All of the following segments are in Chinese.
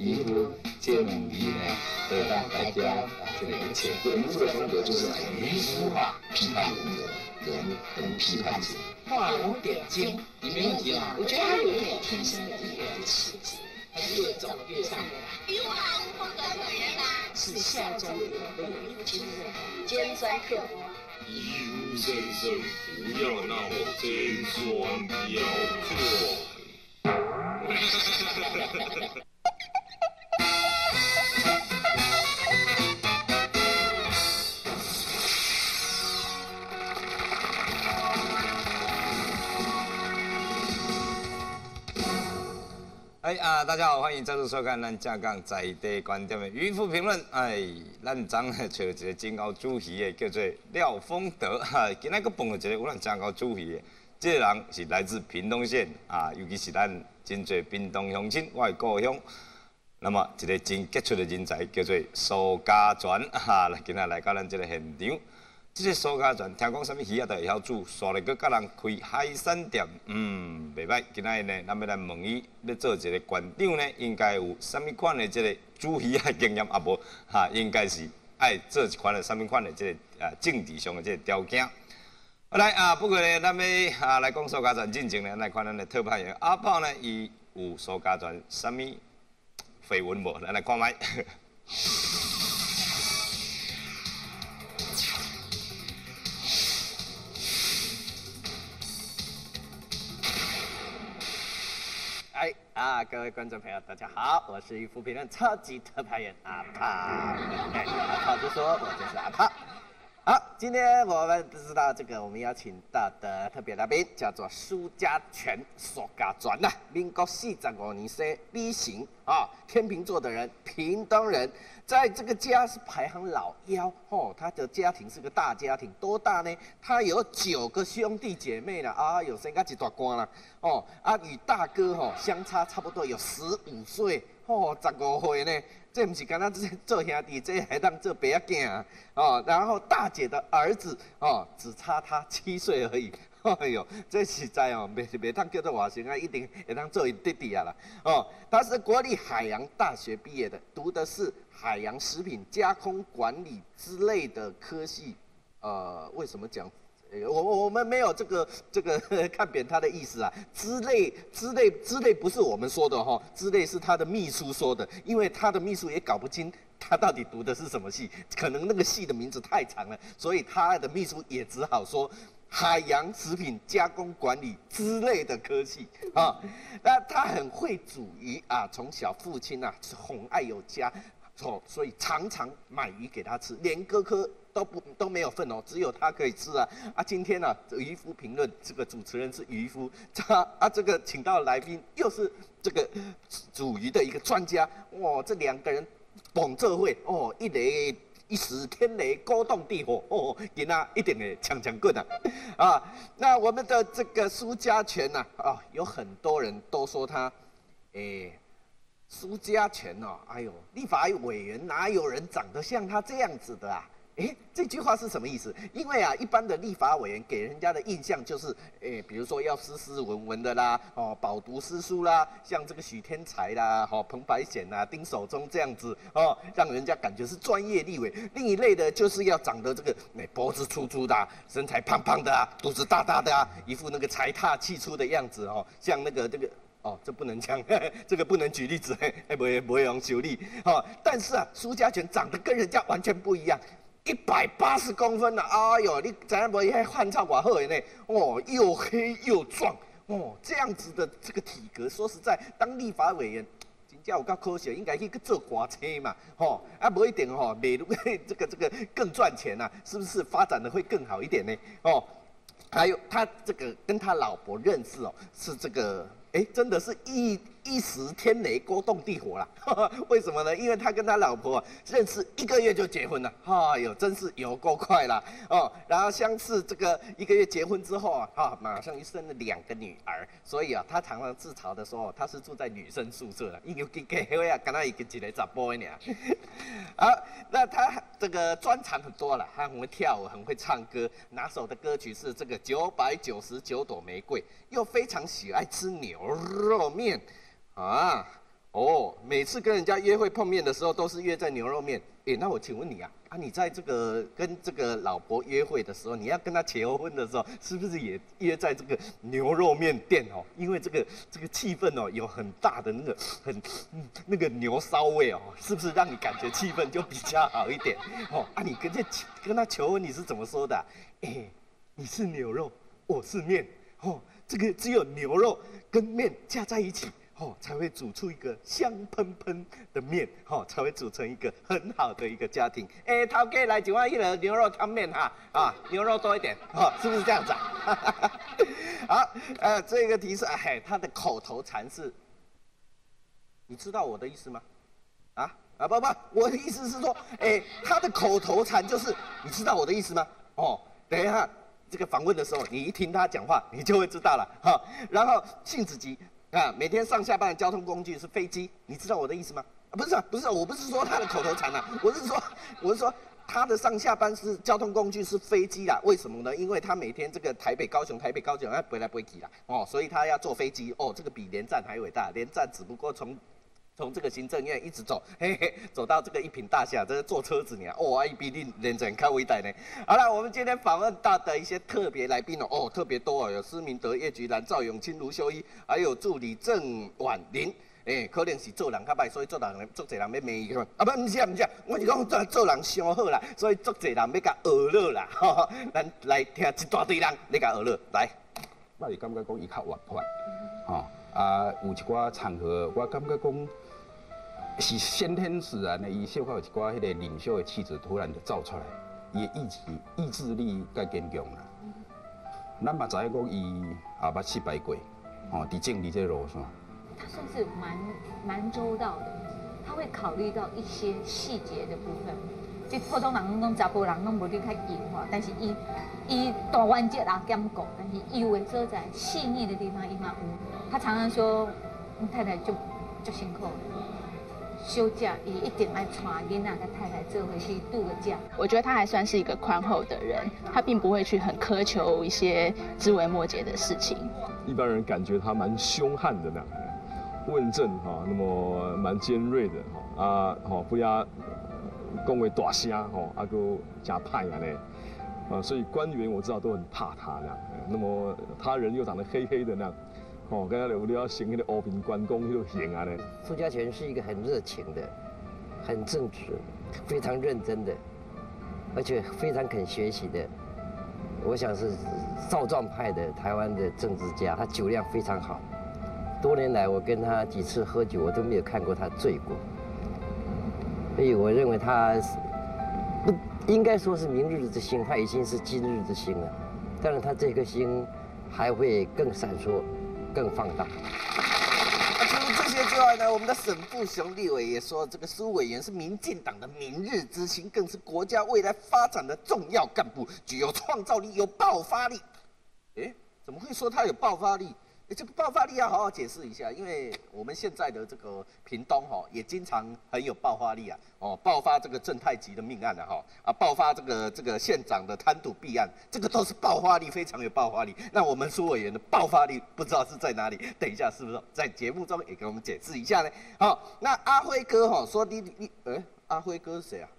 渔夫这两字呢，都让大家这个潜规渔夫的风格就是渔夫化批判人的人跟批判者， 画龙点睛， 你没问题啊。 我觉得他有一点天生的艺人的气质，他越走越上来。 渔夫好风格可人啦， 是笑中有泪，今日尖酸刻薄。 渔夫先生，不要闹尖酸刁钻。 大家好，欢迎再度收看咱正港在地观点的渔夫评论。咱昨呢找一个真高主席的，叫做廖丰德。今仔个碰到一个有咱真高主席的，这个人是来自屏东县尤其是咱真侪屏东乡亲，我的故乡。那么一个真杰出的人才，叫做苏家全今仔来到咱这个现场。这个苏家全听讲什么鱼都会晓煮，煞来佮甲人开海鲜店，袂歹。今仔呢，咱要来问伊，要做一个馆长呢，应该有什么款的这个煮鱼的经验啊？无应该是爱做一款的什么款的这个政治上的这个条件。好来不过呢，咱要来讲苏家全进前呢，来看咱的特派员阿炮呢，伊有苏家全什么绯闻无？咱来看卖。 各位观众朋友，大家好，我是渔夫评论超级特派员阿炮。阿炮就说，我就是阿炮。好，今天我们知道我们邀请到的特别来宾叫做苏家全苏家全呐，民国45年生，B 型天秤座的人，屏东人，在这个家是排行老幺他的家庭是个大家庭，多大呢？他有9个兄弟姐妹了有生到一大官了与大哥相差差不多有15岁15岁呢。这不是刚刚做兄弟，这还当做别囝然后大姐的儿子只差他7岁而已。哎呦，这实在袂当叫做外甥一定会当做弟弟啦。他是国立海洋大学毕业的，读的是海洋食品加工管理之类的科系。为什么讲？我们没有这个看扁他的意思啊，之类不是我们说的之类是他的秘书说的，因为他的秘书也搞不清他到底读的是什么系，可能那个系的名字太长了，所以他的秘书也只好说海洋食品加工管理之类的科系那他很会煮鱼从小父亲宠爱有加。所以常常买鱼给他吃，连哥哥都没有份只有他可以吃今天渔夫评论这个主持人是渔夫，这个请到的来宾又是这个煮鱼的一个专家这2个人捧这会一时天雷勾动地火今仔一定会强棍那我们的这个苏家全有很多人都说他苏家全哎呦，立法委员哪有人长得像他这样子的这句话是什么意思？因为一般的立法委员给人家的印象就是，比如说要斯斯文文的啦，饱读诗书啦，像这个许天才啦，彭百显啦，丁守中这样子让人家感觉是专业立委。另一类的就是要长得这个脖子粗粗的身材胖胖的肚子大大的一副那个财大气粗的样子像那个这个。这不能讲，这个不能举例子，不会用修理但是苏家全长得跟人家完全不一样，180公分哎呦，你知影无？伊汉草偌好的呢？又黑又壮这样子的这个体格，说实在，当立法委员。真正有够可惜，应该去做歌车嘛，不一定美这个更赚钱是不是发展的会更好一点呢？还有他这个跟他老婆认识是这个。真的是一时天雷勾动地火啦！为什么呢？因为他跟他老婆认识1个月就结婚了，哎呦，真是有够快啦！然后相似这个1个月结婚之后马上就生了2个女儿，所以他常常自嘲的说，他是住在女生宿舍因为结婚刚才一个查甫的好，那他这个专长很多了，他很会跳舞，很会唱歌，拿手的歌曲是这个999朵玫瑰，又非常喜爱吃牛肉面哦，每次跟人家约会碰面的时候，都是约在牛肉面。那我请问你啊，你在这个跟这个老婆约会的时候，你要跟她求婚的时候，是不是也约在这个牛肉面店哦？因为这个气氛哦，有很大的那个牛骚味哦，是不是让你感觉气氛就比较好一点？哦，你跟她求婚，你是怎么说的啊？你是牛肉，我是面，哦，这个只有牛肉跟面加在一起。才会煮出一个香喷喷的面，才会组成一个很好的一个家庭。头家来一碗1牛肉汤面哈，牛肉多一点，是不是这样子啊？好，这个提示，他的口头禅是，你知道我的意思吗？不，我的意思是说，他的口头禅就是，你知道我的意思吗？等一下这个访问的时候，你一听他讲话，你就会知道了哈。然后性子急。每天上下班的交通工具是飞机，你知道我的意思吗？不是，我不是说他的口头禅我是说他的上下班是交通工具是飞机啦。为什么呢？因为他每天这个台北高雄要飞来飞去啦，所以他要坐飞机这个比连战还伟大。连战只不过从这个行政院一直走，走到这个一品大厦，这是坐车子呢。比你连战较伟大呢。好了，我们今天访问到的一些特别来宾特别多有施明德、叶菊兰、赵永清、卢秀一，还有助理郑婉玲。可能是做人较歹，所以做人做侪人要骂伊个。不是，我是讲做人伤好啦，所以做侪人要甲学乐啦。咱来听一大堆人咧甲学乐来。 我是感觉讲伊较活泼，有一寡场合，我感觉讲。是先天自然的，伊小可有一寡迄个领袖的气质，突然就造出来，伊的意志力较坚强啦。咱嘛知影讲伊也捌失败过，伫政治这路上。 他算是蛮周到的，他会考虑到一些细节的部分。即普通人拢查甫人拢无你较硬吼，但是伊大原则啊兼顾，但是伊有的所在细腻的地方伊嘛有。他常常说，太太就辛苦了。休假也一定爱带囡仔跟太太做回去度个假。 我觉得他还算是一个宽厚的人，他并不会去很苛求一些枝微末节的事情。 一般人感觉他蛮凶悍的那样，问政那么蛮尖锐的不要讲话大声个加派呢所以官员我知道都很怕他那样。那么他人又长得黑黑的那样。刚才有要行那个欧平关公那种型呢。 苏家全是一个很热情的、很正直、非常认真的，而且非常肯学习的。我想是少壮派的台湾的政治家，他酒量非常好。多年来我跟他几次喝酒，我都没有看过他醉过。所以我认为他不应该说是明日之星，他已经是今日之星了。但是他这颗星还会更闪烁。更放大。 除了这些之外呢，我们的沈富雄立委也说，这个苏委员是民进党的明日之星，更是国家未来发展的重要干部，具有创造力、有爆发力。怎么会说他有爆发力？这个爆发力要好好解释一下，因为我们现在的这个屏东也经常很有爆发力爆发这个正太级的命案爆发这个县长的贪渎弊案，这个都是爆发力，非常有爆发力。那我们苏委员的爆发力不知道是在哪里？等一下是不是在节目中也给我们解释一下呢？那阿辉哥说阿辉哥是谁啊？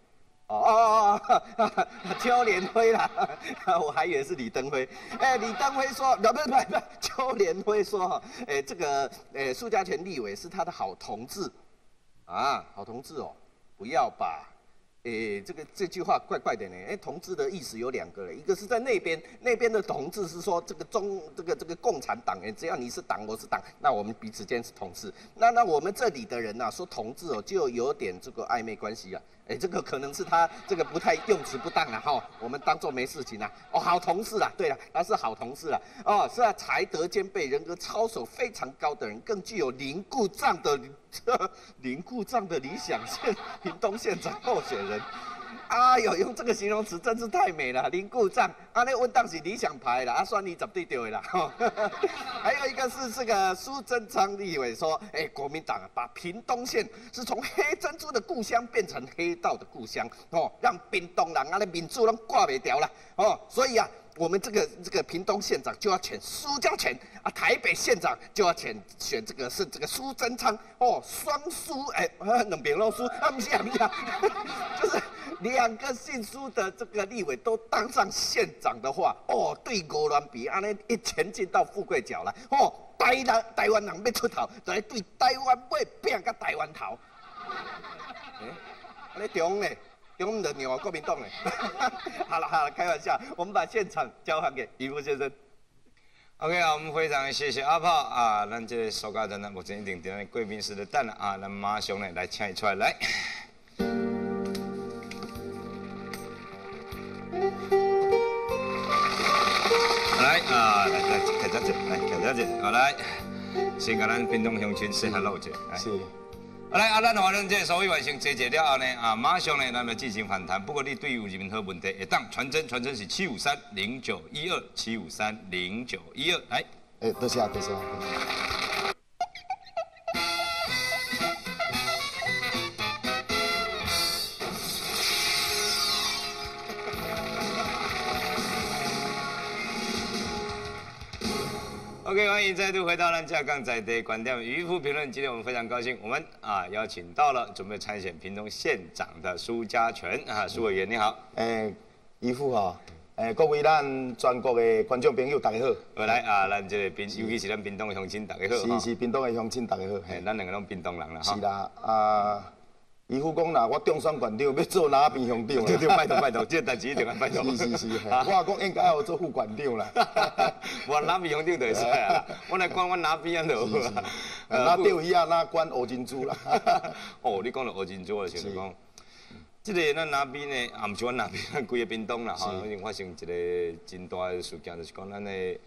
邱连辉啦，我还以为是李登辉。李登辉说，不是，邱连辉说这个苏家全立委是他的好同志好同志不要吧。这句话怪怪的呢。同志的意思有两个了，一个是在那边的同志是说这个共产党只要你是党我是党，那我们彼此间是同志。那我们这里的人说同志就有点这个暧昧关系这个可能是他这个不太用词不当我们当作没事情好同事对了，他是好同事是才德兼备、人格操守非常高的人，更具有林故障的理想县屏东县长候选人。用这个形容词真是太美了，林故障那稳当是理想牌啦，算你绝对对啦还有一个是这个苏贞昌立委说，国民党把屏东县是从黑珍珠的故乡变成黑道的故乡让屏东人民主都挂不掉了所以我们这个屏东县长就要选苏交全啊，台北县长就要选这个苏贞昌哦，双苏两边都苏啊，不是，就是2个姓苏的这个立委都当上县长的话，哦，对五乱比安尼一前进到富贵角了，哦，台湾人要出头，就来对台湾尾拼甲台湾头，安尼中呢？中的牛国民党呢？好了，开玩笑，我们把现场交还给渔夫先生。 OK 啊，我们非常谢谢阿炮啊，咱这个苏家人呢，目前一定在贵宾室的等了啊，咱马上呢来请伊出来来。来啊，来开只节，来开只节，好来，先甲咱屏东乡亲说 hello 者， 是。 好来，咱华人这所有完成集结了后呢，啊，马上呢，咱们进行反弹。不过你对于有任何问题，会当传真是7530912，7530912，来。 多谢。 OK， 欢迎再度回到咱架杠在地观点渔夫评论。今天我们非常高兴，我们邀请到了准备参选屏东县长的苏家全苏委员，你好。 渔夫各位咱全国的观众朋友，大家好。 好来咱这个尤其是咱屏东的乡亲，大家好。 是屏东的乡亲，大家好。 咱两个拢屏东人啦。 是啦，渔夫讲啦，我中选县长要做哪边乡长？ 对，拜托，这个代志一定要拜托。 是，我讲应该要做副县长啦。 我哪边乡长就会使啊，我来管我哪边就好啊。 那钓鱼啊，那管乌珍珠啦。 哦，你讲到乌珍珠，就是讲，这个咱哪边呢？唔是阮哪边，咱规个屏东啦，已经发生一个真大的事件，就是讲咱的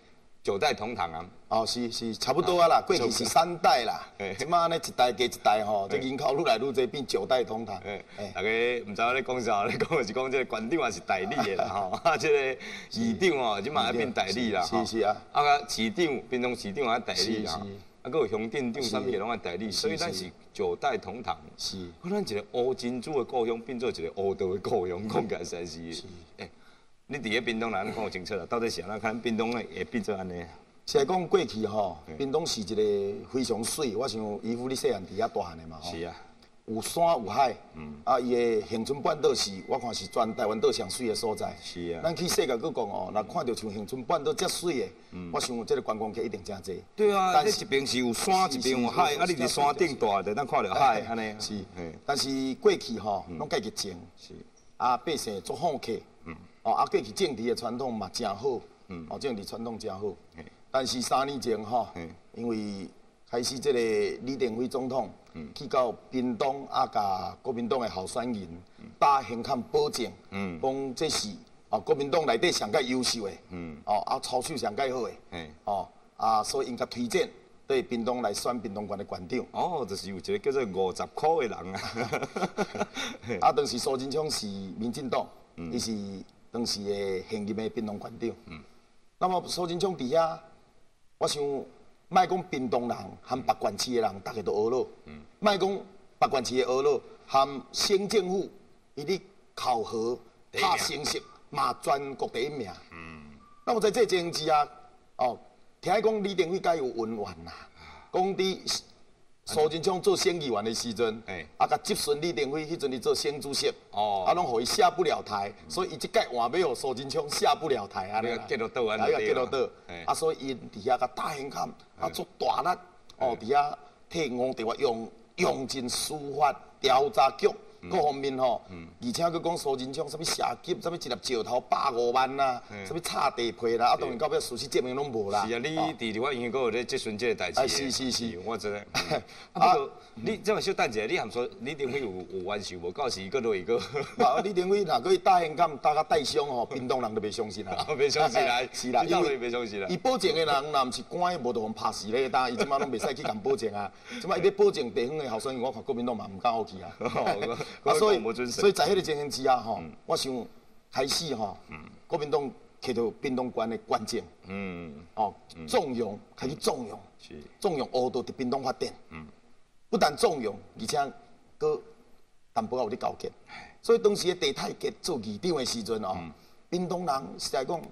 9代同堂啊。 哦，是差不多啊啦，过去是3代啦，即马呢一代加一代吼，这人口愈来愈多，变9代同堂。 大家唔知我咧讲啥，咧讲是讲这个县长也是代理的啦吼，这个市长哦，即马也变代理啦。 是啊。 市长屏东市长也代理啊。还有乡镇长啥物也拢爱代理，所以咱是9代同堂。 是。 咱一个乌珍珠的故乡变做一个乌道的故乡，讲起来实在是。你伫个屏东人，你讲清楚啦，到底是安怎看屏东呢会变做安尼？ 是来讲过去吼，屏东是一个非常水，我想渔夫你细汉伫遐大汉的嘛吼。 是啊。 有山有海，伊的恒春半岛是，我看是全台湾岛上水的所在。 是啊。 咱去世界去讲哦，若看到像恒春半岛遮水的，我想这个观光客一定真多。 对啊，这一边是有山，一边有海，你伫山顶大的，咱看到海安尼。 是。但是过去吼，拢家己种。是。百姓做好客。过去政治的传统嘛真好。政治传统真好。但是3年前吼，因为开始这个李登辉总统去到屏东甲国民党的候选人打现场保证，讲这是国民党内底上较优秀的，操守上较好的，所以应该推荐对屏东来选屏东县的县长。 哦，就是有一个叫做50块的人啊。 当时苏贞昌是民进党，伊是当时的现任的屏东县长。那么苏贞昌伫遐，我想。莫讲屏东人和北县市的人，大家都学了。莫讲北县市的学了，和省政府伊咧考核拍成绩嘛全国第1名。那么在这情形之下，听讲李登辉该有恩怨啦，讲伫苏贞昌做省议员的时阵，甲接顺李登辉迄阵咧做省主席，拢互伊下不了台，所以伊即届换要互苏贞昌下不了台安尼。 结落倒安尼。 结落倒，所以伊伫遐甲大现场，做大力，伫遐替吴德华用尽司法调查局各方面吼，而且佮讲苏贞昌啥物社级，啥物一粒石头150万啦，啥物插地皮啦，当然到尾事实证明拢无啦。 是啊，你伫我院有咧即阵即个代志。 是， 我知道。不过你这么小等者，你含说李登辉有完事无？到时伊搁落一个。 李登辉若佮大现场大带伤吼，屏东人都袂相信啦。 袂相信啦， 是啦， 因为袂相信啦。 伊保证的人若毋是官，无就互拍死咧。但伊即摆拢袂使去共保证啊。即摆伊要保证地方的候选人，我看国民党嘛毋敢好去啊。所以在迄个情形之下吼，我想开始吼，国民党摕到屏东县的关键，纵容开始纵容乌道伫屏东发展，不但纵容，而且佮淡薄仔有咧交结。所以当时的地太杰做议长的时阵屏东人实在讲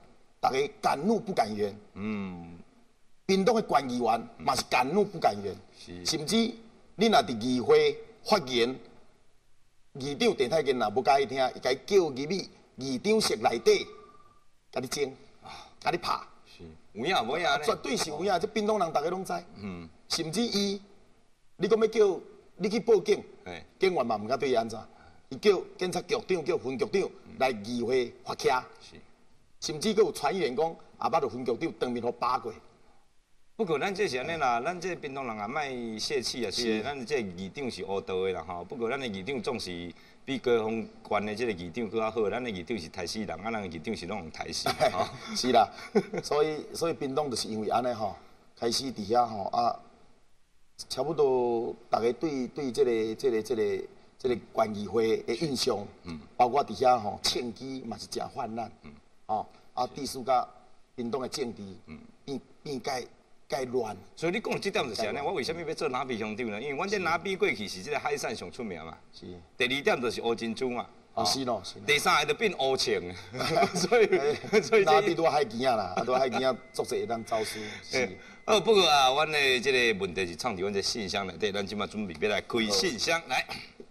大家敢怒不敢言。屏东的县议员嘛是敢怒不敢言，甚至你若伫议会发言，议长陈泰健若不介意听，伊甲伊叫议长室内底，甲你争，甲你拍。 有影无影呢？ 绝对是有影，这屏东人大家拢知。甚至伊，你讲要叫你去报警，警员嘛毋敢对伊安怎？伊叫检察局长、叫分局长来议会发徛，甚至佫有传言讲，阿捌就分局长当面互扒过。 不过咱这是安尼啦，咱这屏东人也莫泄气啊，是咱这议长是黑道的啦吼。不过咱的议长总是比高雄县的这个议长更较好，咱的议长是台死人，咱的议长是拢用台死。 是啦，所以屏东就是因为安尼吼，开始伫遐吼啊，差不多大家对这个县议会的印象，包括伫遐吼枪击嘛是真泛滥，哦啊，地属甲屏东的政治变介乱。 所以你讲这点就是安尼，我为什么要做南边乡长呢？因为阮这南边过去是这个海产上出名嘛。是。第二点就是乌珍珠嘛。 哦，是咯。 第三个就变乌青，所以南边多海边啊啦，多海边啊，足侪会当招数。是。 不过啊，阮的这个问题是创伫阮这信箱内底，咱即马准备要来开信箱来。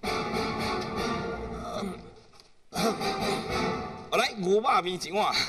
我来牛肉面一碗。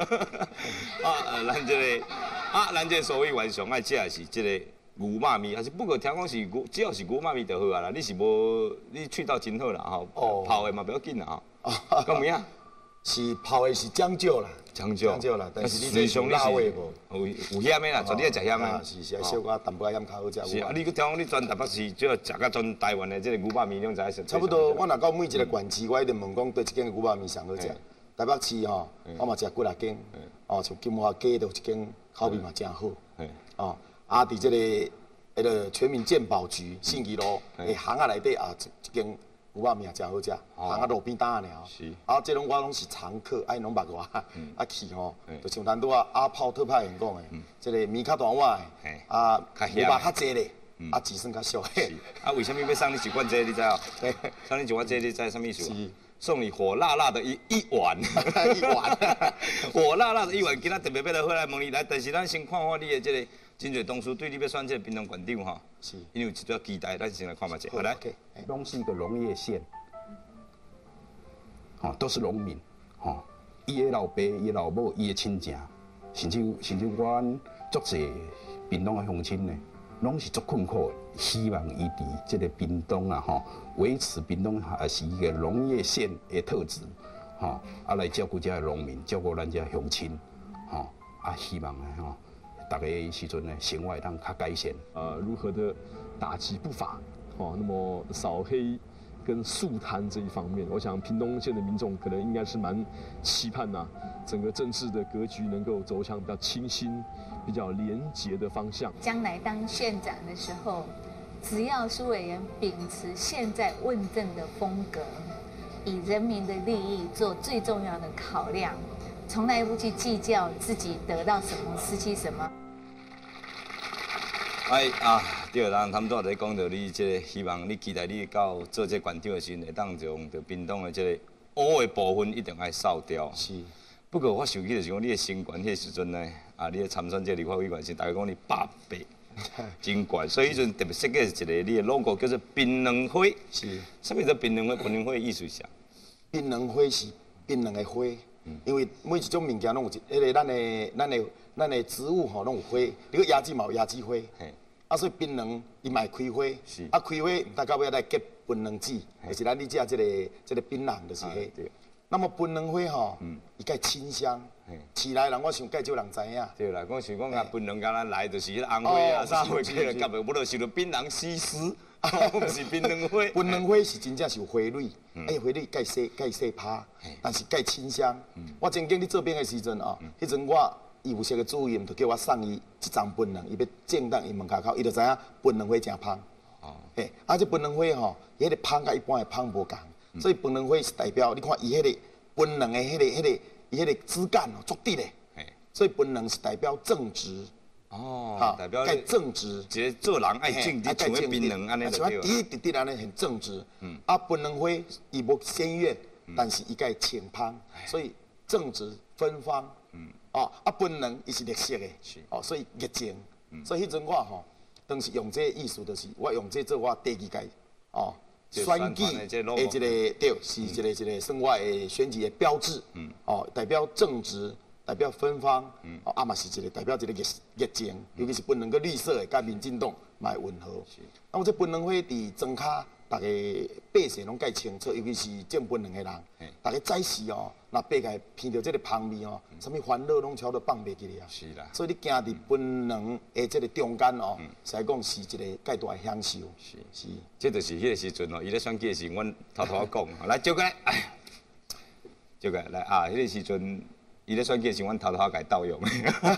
咱这所谓晚上爱食的是这个牛肉面，还是不过听讲是只要是牛肉面就好啊啦。你是无你喙到真好啦吼，泡的嘛不要紧啦吼。咁有影？ 是泡的是讲究啦， 讲究啦，但是你这是辣味无？ 有咸的啦，绝对要食咸的。 是爱小可淡薄仔咸较好食。 是啊，你去听讲你全台北市只要食到全台湾的这个牛肉面，你知影？ 差不多，我若到每一个县市，我一定问讲对一间牛肉面上好食。台北市吼，我嘛食几啊间，哦，像金华街就一间口味嘛真好，哦，啊，伫这个个全民健保局信义路的巷仔内底啊，一间牛肉面也真好食，巷仔路边摊尔。是。啊，这种我拢是常客，啊，因拢捌我，啊去吼，就像咱拄阿炮特派员讲的，这个面较大碗的，啊，牛肉较济咧，啊，钱算较俗。 啊，为什么要送你一罐这？你知哦？送你一罐这，你知什么意思？送你火辣辣的一碗， 一碗， 火辣辣的一碗。今仔特别要来回来问你来，但是咱先看看你的这个真侪同事对你要选这个屏东县长哈，是，因为有一条期待，咱先来看嘛者。好来， 东是一个农业县，都是农民，伊的老爸、伊老母、伊的亲情，甚至阮足侪屏东的乡亲呢，拢是足困苦的。希望伊伫这个屏东啊，维持屏东也是一个农业县的特质，来照顾这些农民，照顾咱这乡亲，希望啊，大家时阵呢，生活当较改善。 如何的打击不法，那么扫黑跟肃贪这一方面，我想屏东县的民众可能应该是蛮期盼呐，整个政治的格局能够走向比较清新、比较廉洁的方向。 将来当县长的时候，只要苏委员秉持现在问政的风格，以人民的利益做最重要的考量，从来不去计较自己得到什么、失去什么。 对啦，他们都在讲到你这个，希望你期待你到做这县长的时候，会当从着屏东的这个污的部分一定爱扫掉。是。不过我想起就是讲，你的身悬迄个时阵呢，你的参选这立法委员是大概讲你100%。真悬，所以迄阵特别设计一个你的 logo 叫做槟榔花。是。什么叫槟榔花？槟榔花的意思是啥？槟榔花是槟榔的花，因为每一种物件拢有迄个咱的植物吼拢有花，你个椰子嘛有椰子花。所以槟榔伊嘛会开花。是。开花，大到尾来结槟榔籽，就是咱你食这个槟榔就是迄。那么槟榔花吼，伊介清香。市内人我想介少人知影。对啦，我想讲啊，槟榔敢若来就是迄个红花啊，啥花起来夹的，不就想到槟榔西施，不是槟榔花。槟榔花是真正是有花蕊，花蕊介细拍，但是介清香。我曾经伫做兵的时阵啊，迄阵我义务社的主任就叫我送伊一张槟榔，伊要正当伊门口，伊就知影槟榔花真香。这槟榔花吼，伊迄个香甲一般的香无共，所以槟榔花是代表你看伊迄个槟榔的迄个。伊迄个枝干哦，足直嘞，所以槟榔是代表正直。代表该正直。一个做人爱正直，像迄槟榔安尼就对了。像滴滴安尼很正直。槟榔花伊无仙苑，但是伊该清芳，所以正直芬芳。 哦，啊，本能伊是绿色的，哦，所以热情。所以迄阵我吼，当时用这个艺术，就是我用这做我第2届哦选举的一个对，是一个算我的选举的标志。哦，代表正直，代表芬芳。哦，啊嘛是一个代表一个热情，尤其是本能个绿色的，甲民进党嘛会吻合。那么这本能会伫庄骹。大家百姓拢介清楚，尤其是种本能的人，大家早时哦，若爬起闻到这个香味哦，什么烦恼拢超都放袂记哩啊。是啦，所以你行伫本能的这个中间哦，实在讲是一个介大的享受。是， 这就是迄个时阵哦，伊咧选举时，阮偷偷讲，来招过来，哎，招过来，来啊，迄个时阵，伊咧选举时，阮偷偷甲伊盗用。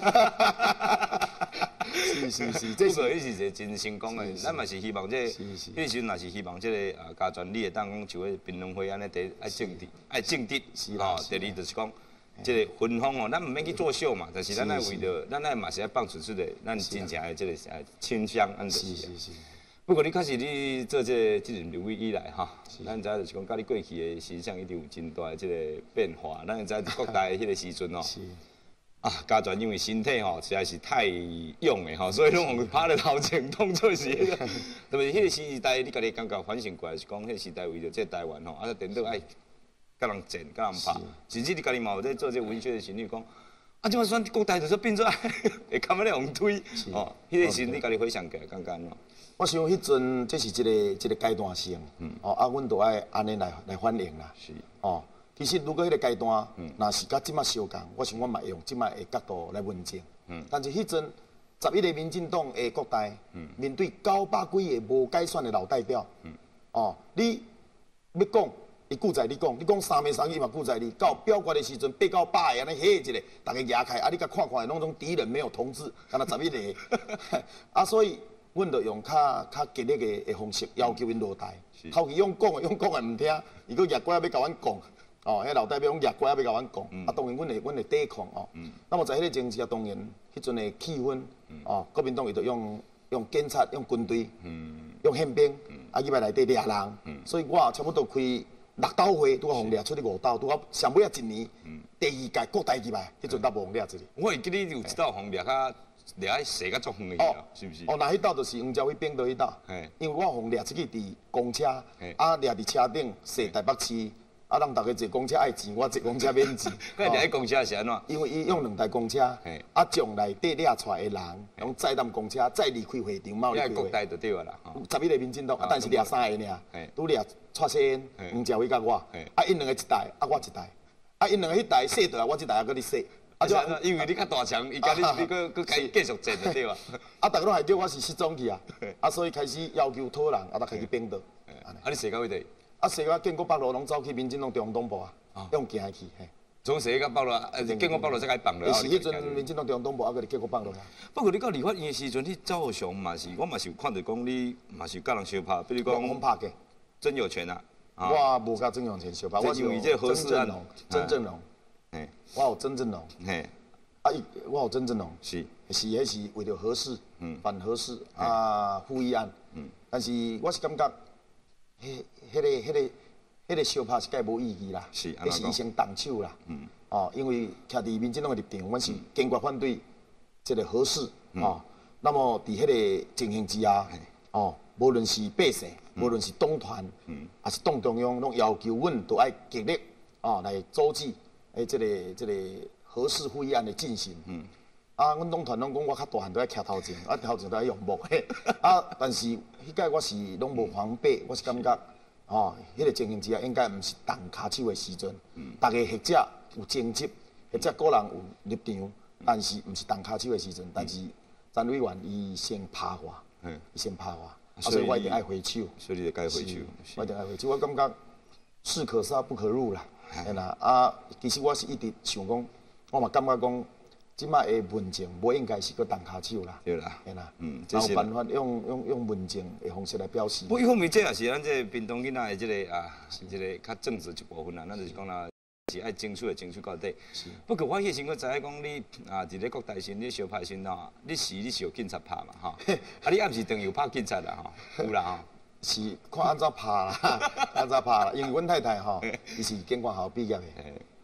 是， 这个伊是一个真成功的，咱嘛是希望这，迄个时阵也是希望这个家全你会当讲像迄槟榔花安尼，第一爱正直，爱正直，哦，第二就是讲，这个芬芳哦，咱唔免去作秀嘛，但是咱爱为着，咱爱嘛是爱放出的，咱真正的这个清香，安就是。不过你确实你做这任务以来哈，咱知就是讲，甲你过去的形象一定有真大的这个变化，咱知国台迄个时阵哦。啊，家全因为身体吼实在是太勇的吼，所以拢拍咧头前当做是迄个，特别迄个时代，你家己感觉反省过来是讲，迄个时代为着这台湾吼，啊，电脑爱甲人战，甲人拍，甚至你家己嘛有在做这文学的旋律讲，啊，即摆选国台就是变做会看要咧互推，哦，迄个时你家己回想起来感觉喏。 我想迄阵这是一个阶段性，哦，啊，阮都爱安尼来反映啦，是，哦。其实，如果迄个阶段，若是甲即摆相共，我想我嘛用即摆的角度来论证。但是迄阵11个民进党的国代，面对900几个无改选的老代表，哦，你要讲，伊顾在你讲，你讲3暝3日嘛顾在你。到表决的时阵，8到8个安尼下一个，大家压开，啊，你甲看看，拢种敌人没有同志，敢若11个，啊，所以阮就用较激烈的方式要求因落台。头期用讲的唔听，伊个压过来要甲阮讲。哦，迄老代表拢压过来要甲阮讲，啊，当然阮会抵抗哦。那么在迄个情势啊，当然迄阵的气氛，哦，国民党伊就用警察、用军队、用宪兵，啊，入来内底掠人，所以我差不多开6斗会，拄好互掠出去5斗，拄好上尾啊1年，第2届国台入来，迄阵才无互掠出去。 我会记你有一斗互掠较掠爱射较足远的，是不是？ 哦，那迄斗就是黄朝伟兵倒迄斗，因为我互掠出去伫公车，啊，掠伫车顶射台北市。啊，人大家坐公车爱钱，我坐公车免钱。 那你喺公车是安怎？ 因为伊用2台公车，啊，将内底掠出来的人，用载搭公车再离开会场，冒离开。 国台就对啦。 11个民进党，但是掠3个尔，拄掠蔡世恩、黄朝伟甲我，啊，因2个一台，啊，我一台，啊，因2个迄台射倒来，我这台还搁你射。 啊，因为你较大强，伊甲你搁继续战就对啦。 啊，大家拢还叫我是失踪去啊，啊，所以开始要求讨人，啊，开始变倒。 啊，你射到位地？ 啊，射到建国北路，拢走去民进党中央党部啊，用行去，嘿。 从射到北路，建国北路才开放了。 是迄阵民进党中央党部，啊，个建国北路啊。 不过你到立法院的时阵，你赵雄嘛是，我嘛是有看到讲你嘛是甲人相拍，比如讲。 我拍嘅。 曾有权啊。 我无甲曾有权相拍，我是因为这何氏案。 曾正荣。嘿。我有曾正荣。嘿。啊，我有曾正荣。是。迄是为了何氏，反何氏啊，复议案。但是我是感觉。迄个相拍是介无意义啦，迄是伊先动手啦。哦，因为徛伫民进党的立场，阮是坚决反对这个何氏哦。那么伫迄个情形之下，哦，无论是百姓，无论是党团，还是党中央，拢要求阮都爱极力哦来阻止这个何氏复议案的进行。啊，阮党团拢讲我较大汉都爱徛头前，啊头前都爱用木。啊，但是迄届我是拢无防备，我是感觉，哦，迄个情形之下应该毋是动骹手的时阵。大家或者有争执，或者个人有立场，但是毋是动骹手的时阵。但是詹委员伊先拍我，伊先拍我，所以我一定爱回手。 所以你就该回手。 我一定爱回手。我感觉士可杀不可辱啦。嘿啦，啊，其实我是一直想讲，我嘛感觉讲。即摆的文情无应该是搁动骹手啦， 对啦， 嘿啦，有办法用文情的方式来表示。 不，一方面这也是咱这屏东囡仔的这个啊，这个较政治一部分啦，咱就是讲啦，是爱争取的争取到底。不过我迄时阵知影讲你啊，伫咧国台时你相拍时喏，你是有警察拍嘛吼？啊，你暗时等有拍警察啦吼，有啦吼。 是看安怎拍啦，安怎拍啦，因为阮太太吼，伊是警官校毕业的。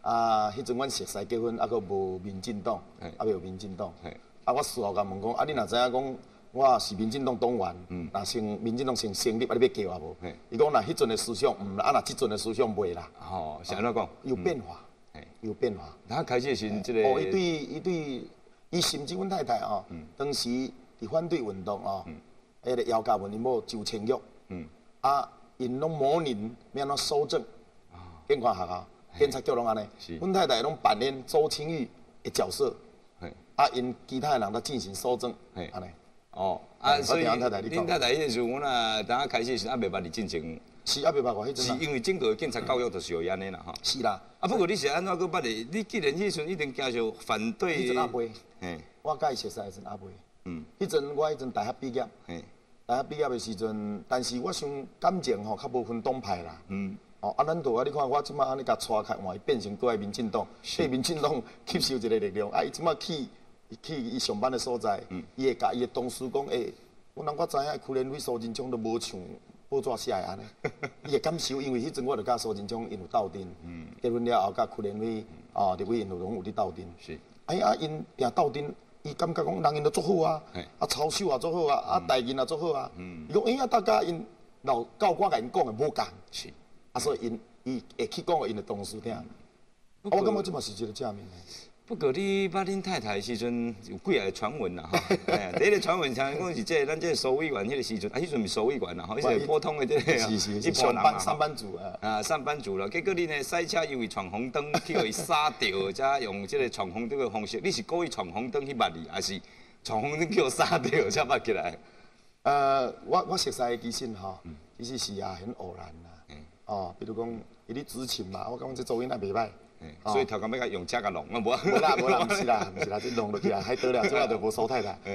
迄阵阮熟识结婚，还佫无民进党，还有民进党。我事后甲问讲，你若知影讲我是民进党党员，若成民进党成立，你要叫我无？伊讲若迄阵的思想毋，若即阵的思想袂啦。 哦，是安怎讲？ 有变化，有变化。 他开始时这个， 伊甚至阮太太哦，当时伫反对运动哦，迄个姚嘉文因某周清玉，因拢模拟要安怎搜证，警官学校、检察局拢安尼。阮太太拢扮演周清玉的角色，因其他的人在进行搜证，安尼。 哦，所以恁太太迄阵时，阮当下开始时，袂捌你进前。 是袂捌我迄阵。 是因为整个警察教育就是有安尼啦，哈。 是啦。 不过你是安怎佫捌的？你既然迄阵一定继续反对。 迄阵也袂。我甲伊熟识迄阵也袂。迄阵我迄阵大学毕业。大学毕业的时阵，但是我想感情吼较无分党派啦。咱都你看我即摆安尼甲带开换，伊变成过来民进党，被民进党吸收一个力量。伊即摆去伊上班的所在，伊会甲伊的同事讲，我知影柯连伟、苏贞昌都无像报纸写的安尼。伊会感受，因为迄阵我就甲苏贞昌因有斗阵，结婚了后甲柯连伟、立伟因拢有伫斗阵。是。因定斗阵。伊感觉讲人因都做好啊，操守也做好啊，代言也做好啊。伊讲大家因老教官甲因讲的无共，是，所以伊会去讲因的同事听。我感觉这嘛是一个正面的。 不过你捌恁太太的时阵有几个传闻啦，哈。第一个传闻像讲是咱这苏委员迄个时阵，迄阵是苏委员啦，吼，迄个普通的这个一般人嘛，上班族上班族啦。结果你呢赛车因为闯红灯去互伊刹着，才用这个闯红灯的方式。你是故意闯红灯去捌伊，还是闯红灯去互刹着才捌起来？ 我熟悉的其实吼，其实是很偶然啦。比如讲伊咧执勤嘛，我感觉这走音也袂歹。 所以头前要甲用车甲弄，无啦，毋是啦，这弄落去啊，还得了，这下就无收太太。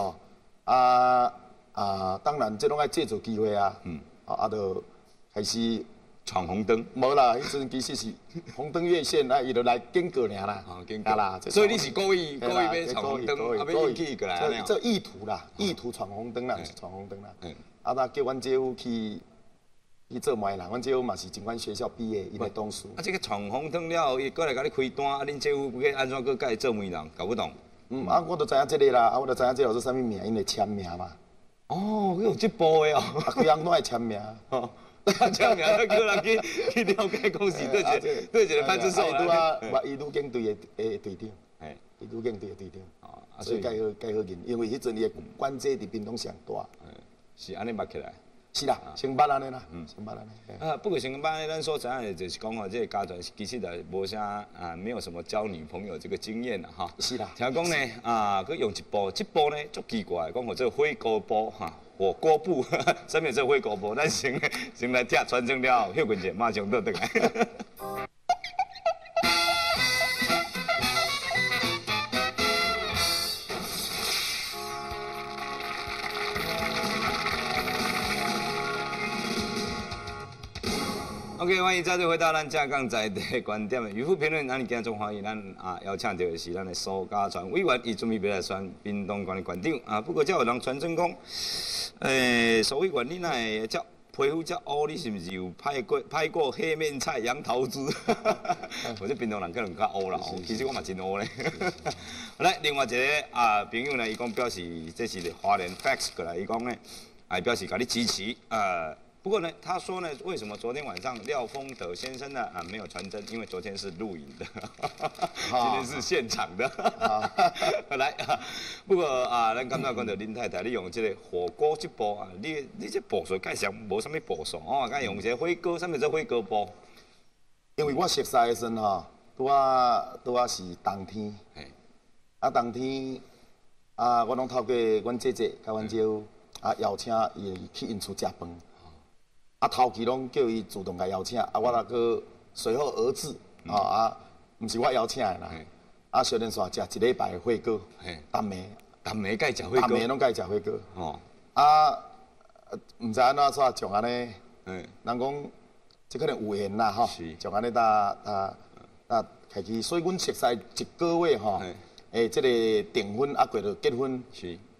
当然这拢爱借助机会啊，就开始闯红灯。 无啦，迄阵其实是红灯越线，伊就来经过尔啦。 经过啦。所以你是故意要闯红灯，要引起过来。 这意图啦，意图闯红灯啦，是闯红灯啦。那叫阮姐夫去做媒人，阮姐夫嘛是警官学校毕业，伊来当书。 这个闯红灯了后，伊过来甲你开单，恁姐夫要安怎佫甲伊做媒人，搞不懂？ 我就知影这个啦，我就知影这个是啥物名，因为签名嘛。 哦，有这步的哦。 规人拢爱签名。 签名，叫人去了解公司对一个派出所啦。 伊女警队的队长，伊女警队的队长，所以介好认，因为迄阵伊的官阶伫屏东上大。 是安尼捌起来。 是啦，先捌安尼啦，先捌安尼。 不过先捌安尼，咱所知影的就是讲吼，这个家传其实的无啥没有什么交女朋友这个经验啦，哈。 是啦。 听讲呢，佮用一部，这部呢足奇怪，讲我这火锅煲哈，火锅布，上面这火锅煲，咱先来听传承了，休困者马上倒转来。OK， 欢迎再次回到咱正港在地观点的渔夫评论。咱今天中欢迎咱邀请到的是咱的苏家传委员，伊准备要来选屏东县的县长。不过才有人传真讲，苏委员你那会遮皮肤遮乌，你是不是有拍过黑面菜、杨桃汁？我这屏东人可能较乌啦，其实我嘛真乌咧。来，另外一个朋友呢，伊讲表示这是花莲 fax 过来，伊讲呢，表示甲你支持不过呢，他说呢，为什么昨天晚上廖丰德先生呢没有传真？因为昨天是录影的，今天是现场的。来不过咱感觉讲到林太太，你用这个火锅这部你这步数介绍无啥物步数敢用这火锅，啥物做火锅煲？ 因为我熟悉的时吼，拄啊是冬天，冬天我拢透过阮姐姐甲阮姐夫邀请伊去因厝食饭。头期拢叫伊主动来邀请，我那个随后而至，毋是我邀请的啦。小连续食一礼拜的火锅， 逐暝该食火锅， 逐暝拢该食火锅。毋知安怎像安尼，人讲这可能有缘啦吼，像安尼开始，所以阮熟悉一个月吼，这个订婚过着结婚，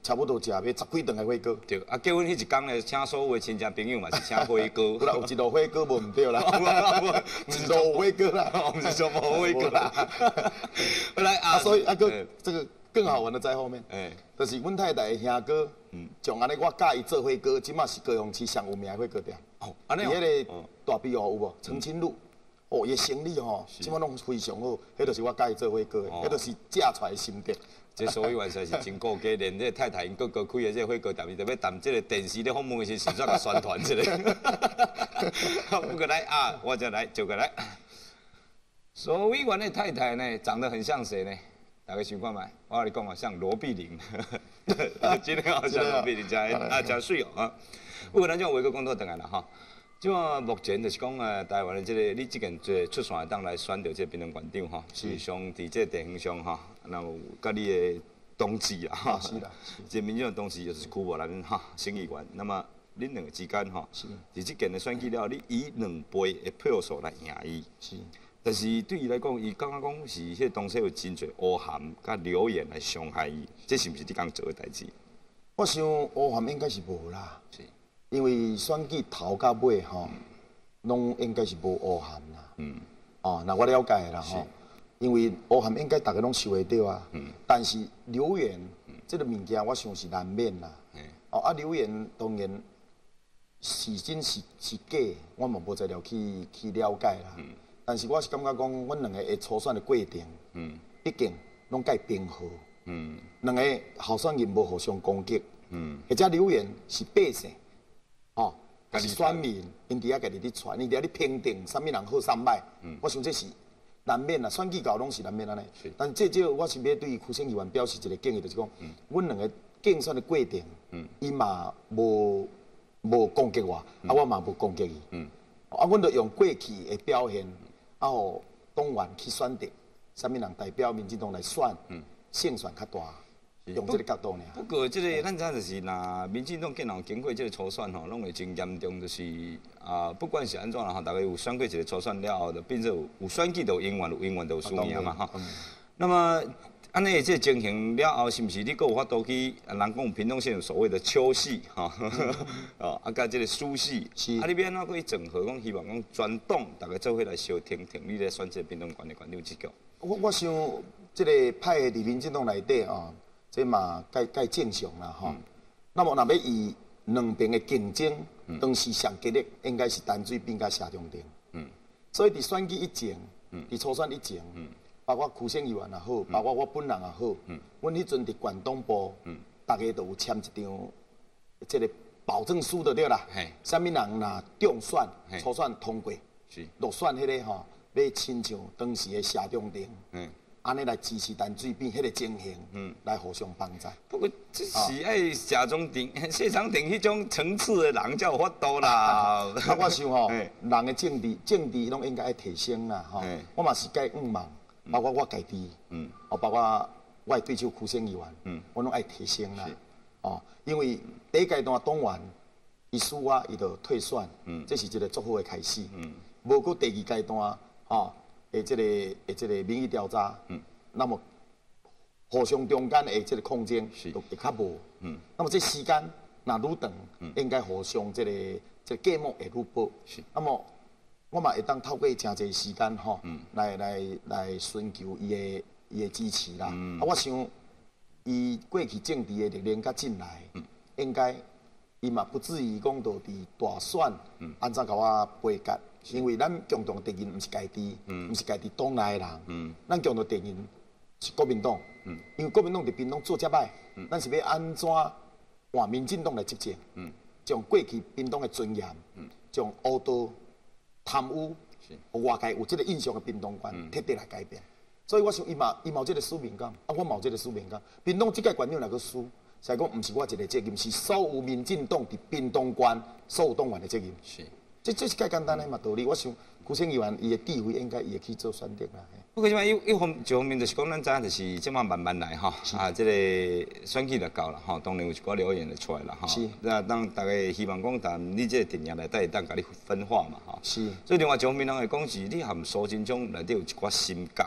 差不多食要10几顿的火锅。 对，啊，结婚迄一天咧，请所有的亲戚朋友嘛是请火锅。 有啦，有一路火锅无唔对啦，一路火锅啦， 不是说无火锅啦。来啊， 所以这个更好玩的在后面，就是阮太太的兄哥，从安尼我教伊做火锅，即马是高雄市上有名的火锅店。 哦，安尼伫迄个大庇哦有无？澄清路。哦，伊生意吼，即马拢非常好，迄就是我教伊做火锅的，迄就是借出来的心得。 这所以原来是真顾家，连这太太因哥哥开的这火锅店，特别谈这个电视咧访问的时，时阵甲宣传一下。不过来啊，我就过来。所委员的太太呢，长得很像谁呢？大家想看卖，我跟你讲啊，像罗碧玲。今天好像罗碧玲真水哦啊！不过咱种伟哥工作等来了哈。即啊，目前就是讲台湾的这个你这件做出线当来选到这槟榔馆长哈，是上伫这地方上哈，然后甲你的同志啊哈， 是啦， 这民众的同志就是区无咱哈省议员，那么恁两个之间哈，伫这件的选举了，你以2倍的票数来赢伊， 是， 但是对伊来讲，伊感觉讲是迄当时有真侪污含甲流言来伤害伊，这是毋是你刚做的代志？ 我想污含应该是无啦。 是。 因为选举头到尾吼，拢应该是无污含啦。哦，那我了解啦吼。因为污含应该大家拢受会到啊。但是流言，这个物件我想是难免啦。哦，啊流言当然是真是假，我嘛无材料去了解啦。但是我是感觉讲，阮两个的初选的过程，毕竟拢该平和。两个候选人无互相攻击。或者流言是百姓。哦，是选民，因伫遐家己咧传，因伫遐咧评定啥物人好啥歹，我想这是难免啦，选举搞拢是难免安尼。但这我是要对区省议员表示一个建议，就是讲，阮两个竞选的过程，伊嘛无攻击我，我嘛无攻击伊。阮就用过去的表现，互党员去选择啥物人代表民进党来选，胜算较大。用这个角度呢。 不过，这个咱知就是，那民进党建党经过这个初选吼，拢会真严重，就是不管是安怎啦吼，大家有选过一个初选了后，就变做有选举就有永远就有输赢嘛吼。那么，安尼这情形了后，是毋是你阁有法度去？人讲屏东县有所谓的秋戏吼，甲这个苏戏，你要安怎去整合？讲希望讲全党大家做伙来相挺你来选这个屏东县的县长这个。 我想，这个派伫民进党内底啊。这嘛该正常啦吼。那么若要以两边的竞争，当时上激烈应该是淡水边甲社中庭。所以伫选举以前，伫初选以前，包括区省议员也好，包括我本人也好，阮迄阵伫县党部，大家都有签一张这个保证书的对啦。啥物人若中选、初选通过，落选迄个吼，要亲像当时的社中庭。安尼来支持淡水边迄个情形，来互相帮助。 不过这是爱社中庭、谢长廷迄种层次的人才有法度啦。 我想吼，人的政治拢应该爱提升啦吼。我嘛是该忙，包括我家己，包括我的对手区省议员，我拢爱提升啦。哦，因为第一阶段党员伊输啊，伊就退选，这是一个足好的开始。无过第二阶段，吼。这个民意调查，那么互相中间的这个空间就会较无，那么这时间若愈长，应该互相这个隔膜会愈薄。那么我嘛会当透过诚侪时间吼，来寻求伊的支持啦。我想伊过去政治的历练甲进来，应该伊嘛不至于讲到伫大选安怎甲我杯葛。因为咱共同敌人毋是家己，毋是家己党内的人，咱共同敌人是国民党。因为国民党伫屏东做遮歹，咱是要安怎换民进党来执政？将过去屏东的尊严，将污道、贪污，外界有这个印象的屏东县，彻底来改变。所以我想伊嘛有这个使命感，我嘛有这个使命感。屏东这届县长若个输，是讲毋是我一个责任，是所有民进党伫屏东县所有党员的责任。这是介简单的嘛道理，我想区省议员伊的地位应该伊会去做选择啦。 不过即摆一方面就是讲，咱知影就是即摆慢慢来哈，这个选举就到了哈，当然有一寡留言就出来了哈。那当大家希望讲，但你这个电影内底会当甲你分化嘛哈。所以另外一方面人会讲是，你含苏贞昌内底有一寡心结，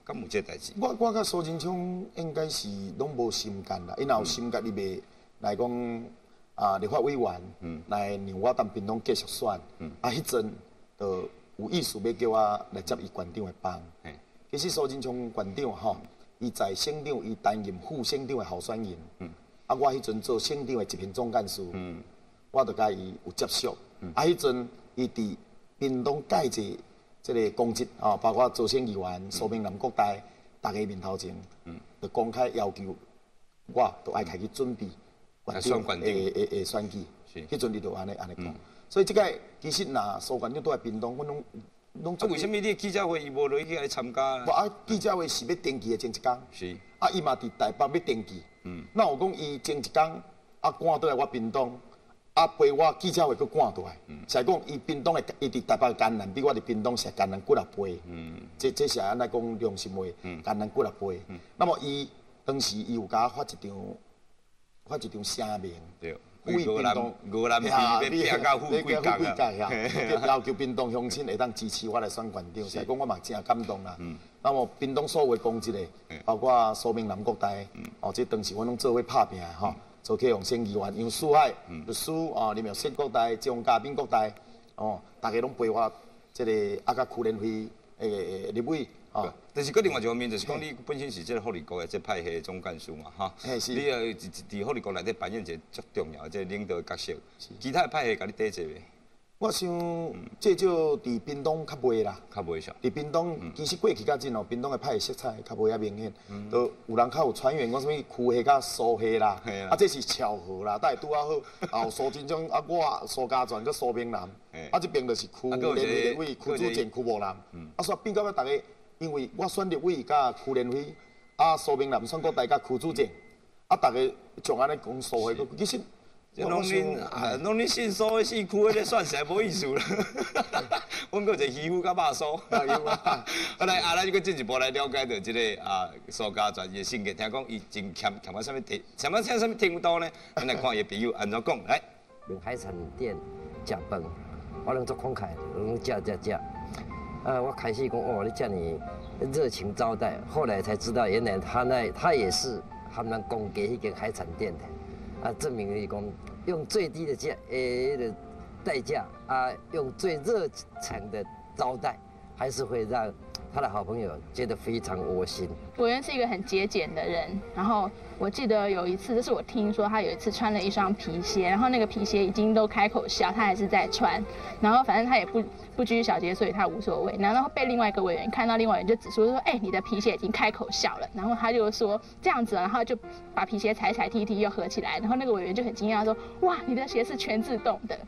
敢有这代志？ 我甲苏贞昌应该是拢无心肝啦，因若有心肝，伊袂来讲立法委员，来让我当屏东继续选，迄阵就有意思要叫我来接伊县长的棒。其实苏贞昌县长吼，伊在省长，伊担任副省长的候选人，我迄阵做省长的执行总干事，我就甲伊有接触。迄阵伊伫屏东介济即个公职包括做县议员、苏明南国大，大家面头前，就公开要求我，都爱开始准备县长的选举。迄阵伊就安尼讲，所以即个其实若苏县长倒来屏东，阮拢。 为什么你的记者会伊无落去来参加？ 记者会是要登记的前一天。 是。 伊嘛伫台北要登记。那有讲伊前一天赶倒来我屏东，陪我记者会佫赶倒来。是讲伊屏东的，伊伫台北艰难，比我伫屏东是艰难几啊倍。这是安尼讲良心话，艰难几啊倍。那么伊当时伊有甲我发一张声明。对。 五南边要拼到富贵界要求屏东乡亲会当支持我来选县长，是讲我嘛真感动啦。那么屏东所有的公职的，包括苏明南国大，这当时我拢做伙拍拼吼，做去用县议员，用苏海律师林妙新国大、张嘉宾国大，大家拢陪我这个甲区联会立委。 但是，另外一方面就是讲，你本身是这个福利局的这派系总干事嘛，哈，你要伫福利局内底扮演一个足重要的这领导角色。其他的派系甲你对接未？ 我想至少伫屏东较袂啦， 较袂少。 伫屏东其实过去较真屏东的派系色彩较袂遐明显，都有人较有传言讲什么区系甲苏系啦，这是巧合啦，但系拄啊好，苏贞昌我苏家全佮苏明南，这边就是区联会立委、区主席、区务人，所以变到大家。因为我选立委甲区联会，苏明南选国大甲区主席，大家像安尼讲苏的，其实拢恁姓苏的四区的咧选起来无意思啦。阮个就欺负甲肉酥。后来咱就进一步来了解到即个苏家全伊的性格，听讲伊真欠我啥物题，欠我啥物程度呢？咱来看伊朋友安怎讲来。 海产店食饭，我拢做慷慨，拢食。我开始讲你这么热情招待，后来才知道原来他也是他们供给一间海产店的，证明了讲用最低的代价用最热诚的招待，还是会让他的好朋友觉得非常窝心。 委员是一个很节俭的人，然后我记得有一次，这是我听说他有一次穿了一双皮鞋，然后那个皮鞋已经都开口笑，他还是在穿，然后反正他也不拘小节，所以他无所谓。然后被另外一个委员看到，另外一个人就指出说：“你的皮鞋已经开口笑了。”然后他就说这样子，然后就把皮鞋踩踢又合起来。然后那个委员就很惊讶说：“哇，你的鞋是全自动的。”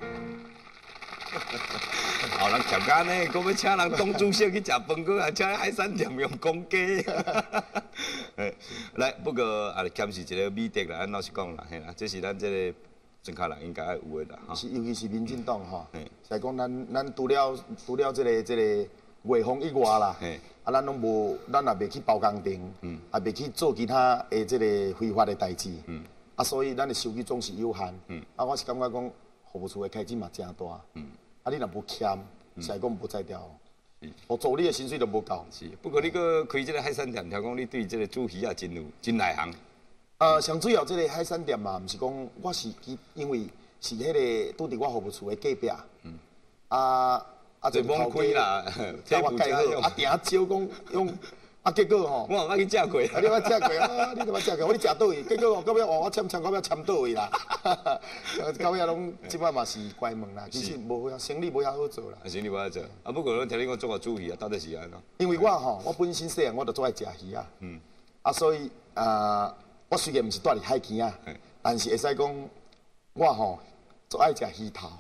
人强干呢，讲要请人东主席去食饭，搁还请海产店用公鸡。来，不过欠是一个美德啦，咱老实讲啦，嘿啦，这是咱这个政客人应该爱有的啦，哈。 尤其是民进党吼，是讲咱除了这个外风以外啦，咱拢无，咱也袂去包工程，也袂去做其他的这个非法的代志，所以咱的收入总是有限，我是感觉讲服务处的开支嘛真大，你若无欠，是讲无才调。做你的薪水都无够。 是，不过你搁开这个海产店，听讲你对这个煮鱼啊真内行。 上主要这个海产店嘛，毋是讲我是因为是迄个拄伫我服务处的隔壁， 这个开啦， 甲我介好，定少讲用。结果吼， 我捌去食过， 你捌食过你都捌食过，你食倒位？结果到尾我签到尾签倒位啦，到尾拢即摆嘛是关门啦，其实无生意无遐好做啦。 生意无遐做，不过我听你讲做个煮鱼到底是安怎？ 因为我本身细汉我就最爱食鱼所以我虽然毋是住伫海边但是会使讲我最爱食鱼头，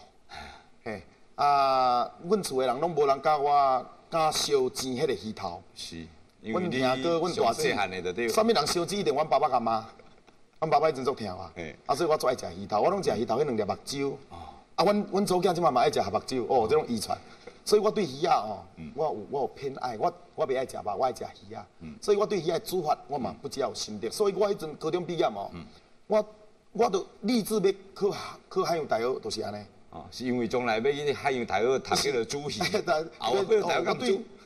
阮厝的人拢无人教我敢烧煎迄个鱼头。 是。 阮听过，阮大姐，啥物人烧煮一定阮爸爸甲妈，阮爸爸迄阵足疼我，所以我最爱食鱼头，我拢食鱼头迄2粒目睭。阮祖囝即嘛爱食虾目睭，这种遗传，所以我对鱼我有偏爱，我袂爱食肉，我爱食鱼所以我对鱼的煮法我嘛不只有心得，所以我迄阵高中毕业我都立志要考海洋大学，就是安尼。 是因为将来要去海洋大学读迄个煮鱼，我大学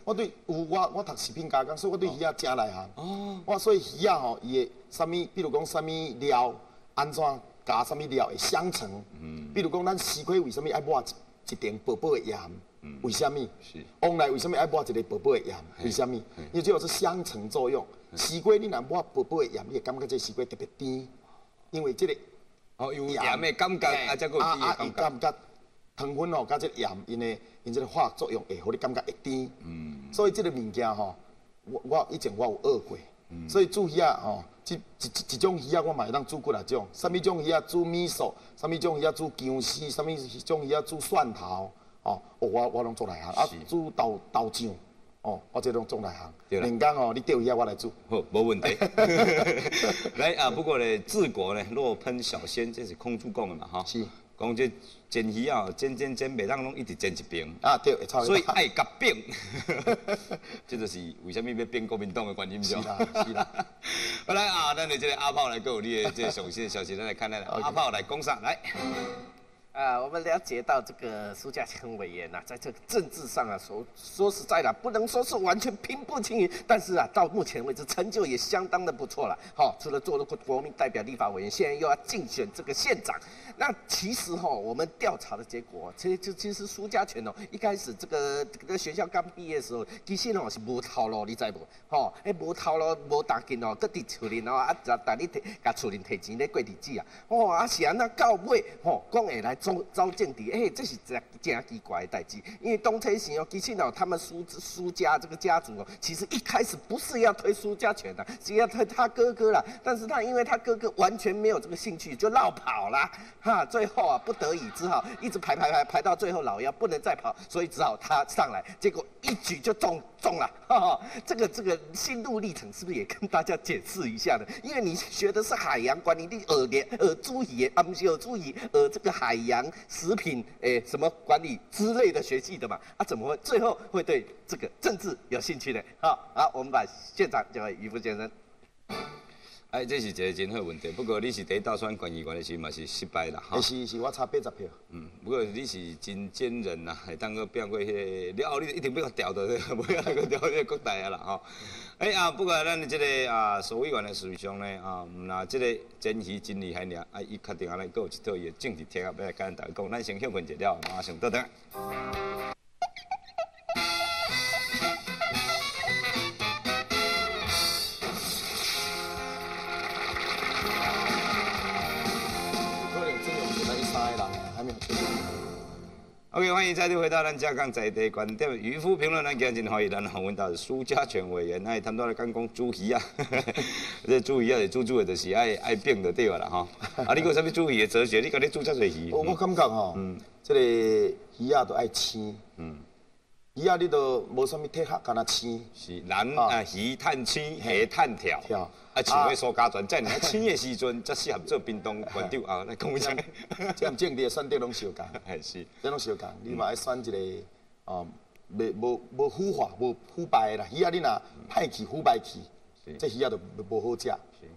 我对我读食品加工，所以我对鱼仔真内行。哦，我所以鱼仔吼，伊的啥物，比如讲啥物料，安怎加啥物料会相乘。比如讲咱西瓜为什么爱抹一点薄薄的盐？为什么？是。往来为什么爱抹一个薄薄的盐？为什么？因为这个是相乘作用。西瓜你若抹薄薄的盐，你会感觉这西瓜特别甜，因为这个有盐的感觉，再个有感觉。糖分吼，加这盐，因这个化学作用会，互你感觉会甜。所以这个物件吼，我以前我有学过。所以煮鱼仔吼，一种鱼仔我嘛会当煮几啊种。啥物种鱼仔煮米线，啥物种鱼仔煮姜丝，啥物种鱼仔煮蒜头，我拢做内行。啊，煮豆酱，我这拢做内行。连工你钓鱼仔我来煮。 好，无问题。来啊，不过呢，治国呢，若喷小鲜，这是空主讲的嘛，哈。是。讲这煎鱼啊，煎，袂当拢一直煎一边。 啊，对， 所以爱甲变，这就是为什么要变国民党的原因，是啦。 好来啊，咱的这个阿炮来跟你的这详细的消息，咱来看看阿炮来讲啥来。 我们了解到这个苏家强委员在这个政治上说实在的，不能说是完全平步青云，但是到目前为止成就也相当的不错了。除了做了国民代表立法委员，现在又要竞选这个县长。那其实我们调查的结果，其实苏家全一开始这个学校刚毕业的时候，其实是无头路，你知无？无头路，无打紧搁伫厝里但你甲厝里摕钱咧过日子啊，是安那到尾讲会来招政敌，这是真奇怪的代志。因为东推行其实他们苏家这个家族其实一开始不是要推苏家全的，是要推他哥哥啦。但是因为他哥哥完全没有这个兴趣，就绕跑啦。最后不得已只好一直排到最后老幺不能再跑，所以只好他上来，结果一举就中了。这个心路历程是不是也跟大家解释一下呢？因为你学的是海洋管理，你猪鱼不是猪鱼这个海洋食品什么管理之类的学系的嘛？怎么会最后会对这个政治有兴趣呢？好，我们把现场交给于副先生。 这是一个真好的问题。不过你是第一道选县议员的时候嘛是失败啦， 是我差80票。 不过你是真坚韧呐，会当个变过迄个了后，你一定要调到，不要个调迄个国大啊啦不过咱的这个苏委员的事上呢那这个煎鱼真厉害尔，伊确定安尼，佫有一套伊的政治贴合要来跟大家讲，咱先休困一了，马上倒转。OK， 欢迎再度回到咱嘉港在地观点渔夫评论。咱今日欢迎咱访问到苏家全委员，谈到咧讲煮鱼啊，这煮鱼啊是煮的，就是爱变就对啦吼。你有啥物煮鱼的哲学？你家己煮遮侪鱼？ 我感觉这个鱼啊都爱青。鱼啊，你都无啥物体壳，干那青。 是人鱼趁青，虾趁跳。像迄苏家全这尔青的时阵，才适合做屏东县长来讲一下。 这样政治的选择拢相共， 是， 这拢相共。你嘛爱选一个无腐化、无腐败的啦。鱼啊，你若歹去、腐败去，这鱼啊就无好食。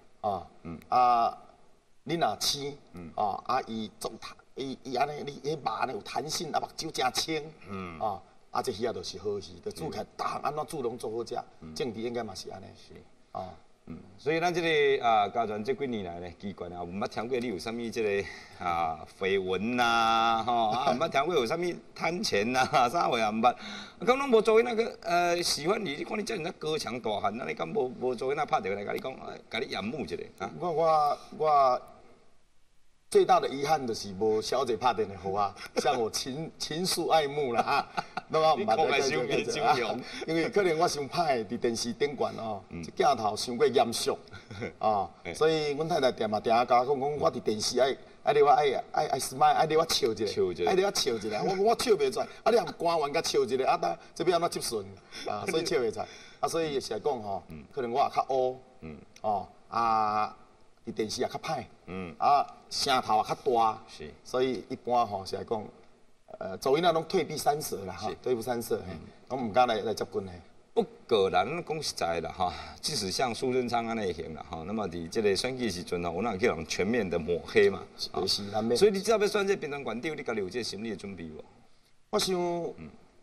你若青，伊做伊安尼，你迄肉呢有弹性，目睭真清，这鱼啊就是好鱼，就煮起来，安怎煮拢做好食。政治应该嘛是安尼， 所以咱这个家全这几年来呢，奇怪啊，毋捌听过你有啥物这个绯闻呐，毋捌听过有啥物贪钱呐，啥货也毋捌。讲拢无做那个喜欢你看你遮尔高强大汉，那你敢无做那拍电话来甲你讲，甲你仰慕一下啊？ 我最大的遗憾就是无小姐拍电话给我，向我情愫爱慕啦拢我毋捌。因为可能我伤歹伫电视顶悬这镜头伤过严肃所以阮太太定下甲我讲，我伫电视爱你我爱 smile， 爱你我笑一下，爱你我笑一下，我笑袂出来，你含官员甲笑一下，这要安怎接顺所以笑袂出来所以是来讲可能我也较乌伫电视也较歹，声头也较大，是，所以一般是来讲，走音那拢退避三舍啦，退避三舍，我唔敢来接近嘞。 不过咱讲实在啦即使像苏贞昌安尼型啦那么伫这个选举时阵有人去人全面的抹黑嘛， 是难免。 所以你只要要选这屏东县长，你家己有这心理的准备无？ 我想，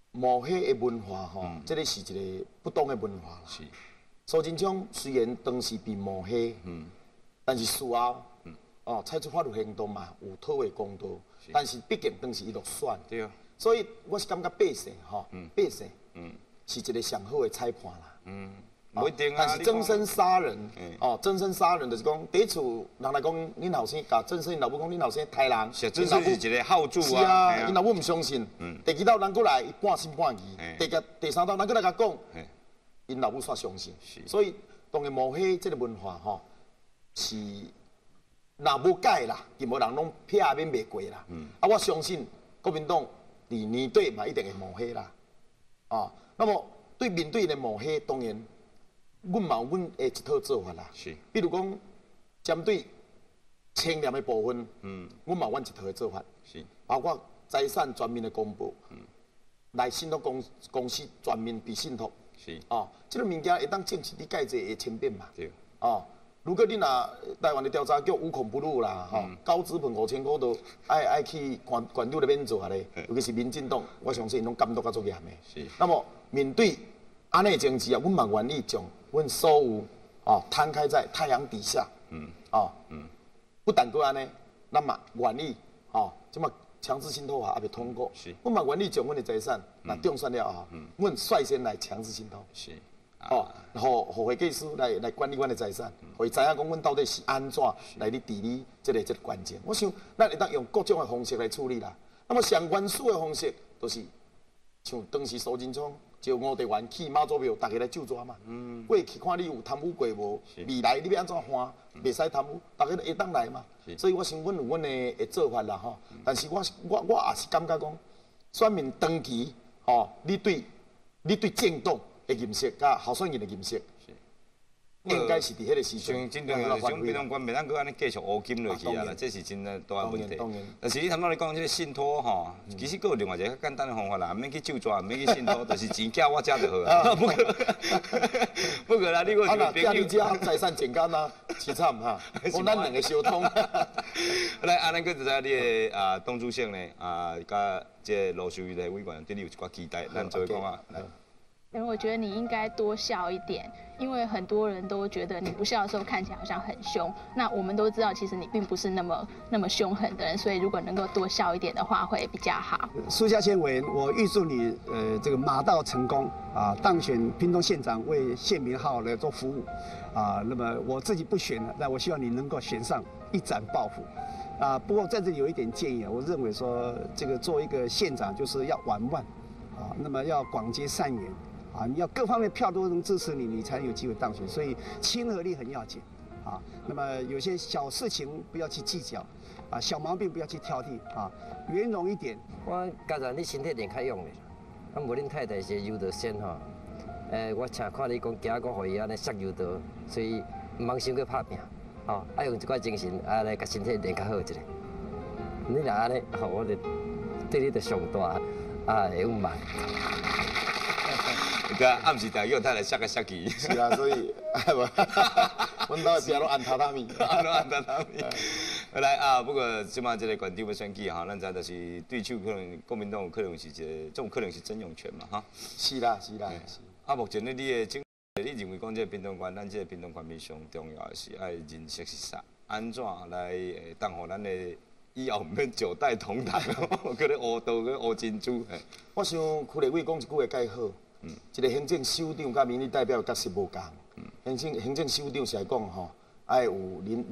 抹黑的文化吼，这个是一个不当的文化啦。 是。 苏贞昌虽然当时被抹黑，但是事后，采取法律行动嘛，有讨回公道。但是毕竟当时伊落选， 对啊。 所以我是感觉百姓吼，百姓，是一个上好的裁判啦。 不一定啊。 但是真身杀人，真身杀人就是讲，第一厝人来讲，恁后生甲真身，因老母讲恁后生杀人， 是真身是一个好主啊。 是啊，因老母唔相信。第二道人过来，伊半信半疑。第三道人过来甲讲。因老母煞相信，所以当然抹黑这个文化吼，是若无改啦，任何人拢撇免袂过啦。我相信国民党伫年底嘛一定会抹黑啦。那么面对的抹黑，当然，阮嘛有阮的一套做法啦。是，比如讲，针对清廉的部分，阮嘛有阮一套的做法。是，包括财产全面的公布，来信托公司全面被信托。是这个物件会当证实你介济会轻便嘛？对。如果你若台湾的调查局无孔不入啦，高资本5000块都爱去官长那边做咧，尤其是民进党，我相信因拢监督较足严的。是。那么面对安尼政治啊，阮嘛愿意将阮所有摊开在太阳底下。不但过安尼，咱嘛愿意即么。强制信托法还未通过，我嘛愿意将阮的财产，那中选了后，阮率先来强制信托，互会计师来管理阮的财产，互伊知影讲阮到底是安怎来治理这个关键。我想咱会当用各种的方式来处理啦。那么上原始的方式，就是像当时苏贞昌招吴德元去妈祖庙，大家来就抓嘛。过去看你有贪污过无，未来你要安怎换，袂使贪污，大家会当来嘛。所以我想，阮有阮的做法啦吼。但是我也是感觉讲，选民长期你对政党的认识，甲候选人的认识，应该是伫迄个时阵。 真重要是种平常官，袂当搁安尼继续乌金落去啊啦，这是真大个问题。但是你头先你讲这个信托吼，其实佫有另外一个较简单的方法啦，免去就抓，免去信托，就是钱寄我遮就好啊。不可啦，你个是朋友。 你遮财产简单啊，凄惨哈，我咱两个相通。 来，安尼佫就知你的党主席呢甲这罗秀瑜的委员对你有一寡期待，咱做讲啊来。 我觉得你应该多笑一点，因为很多人都觉得你不笑的时候看起来好像很凶。那我们都知道，其实你并不是那么凶狠的人，所以如果能够多笑一点的话，会比较好。 苏嘉谦委员，我预祝你这个马到成功啊，当选屏东县长，为县民好好来做服务啊。那么我自己不选了，但我希望你能够选上，一展抱负啊。不过在这里有一点建议啊，我认为说这个做一个县长就是要玩玩啊，那么要广结善缘。你要各方面票都能支持你，你才有机会当选。所以亲和力很要紧，那么有些小事情不要去计较，小毛病不要去挑剔，圆融一点。 我觉着你身体练较勇的，无恁太太是柔道先吼，我请看你讲今个互伊安尼摔柔道，所以唔通伤过拍拼，爱用一寡精神来甲身体练较好一点。你若安尼，我就对你就上大会稳嘛。 个暗时大叫他来杀个杀鸡。 是啊，所以阮兜的边都按榻榻米， 都按榻榻米。来不过即马这个县长要选举咱知就是对手可能国民党有可能是一个，这种可能是曾永权嘛哈。 是啦。 目前你的你认为讲这个屏东县，咱这个屏东县面上重要的是爱认识是啥，安怎来当互咱的以后唔免九代同堂，可能学道个学珍珠。 我想区立委讲一句话介好。一个行政首长甲民意代表角色无共。行政首长是来讲吼，爱有